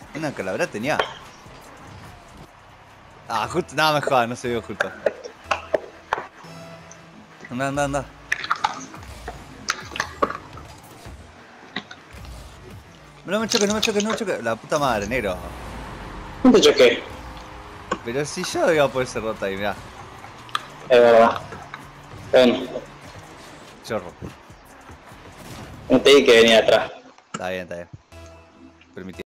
Una calavera tenía. Ah, justo. No, me jodas, no se vio justo. Anda, anda, anda. No me choques, no me choques, no me choques. La puta madre, negro. No te choqué, Pero si yo iba a poder ser rota ahí, mirá. es verdad. Bueno, Chorro. no te di que venía atrás. Está bien, está bien. Permitido.